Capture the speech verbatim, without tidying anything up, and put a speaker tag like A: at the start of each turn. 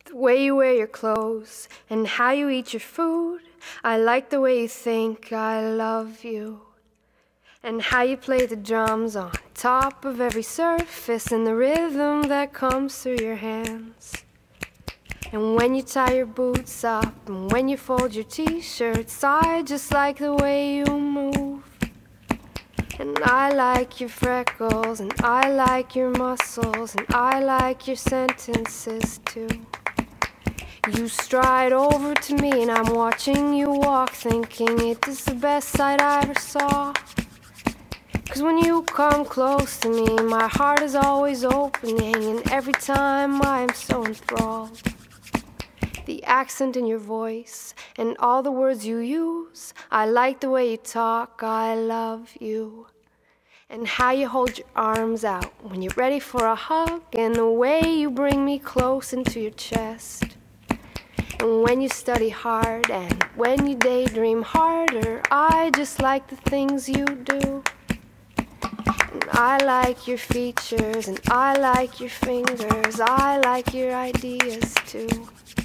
A: The way you wear your clothes and how you eat your food. I like the way you think I love you. And how you play the drums on top of every surface and the rhythm that comes through your hands. And when you tie your boots up and when you fold your t-shirts, I just like the way you move. And I like your freckles and I like your muscles and I like your sentences too. You stride over to me and I'm watching you walk, thinking it is the best sight I ever saw. Cause when you come close to me, my heart is always opening, and every time I am so enthralled. The accent in your voice and all the words you use, I like the way you talk, I love you. And how you hold your arms out when you're ready for a hug, and the way you bring me close into your chest. And when you study hard and when you daydream harder, I just like the things you do. And I like your features and I like your fingers, I like your ideas too.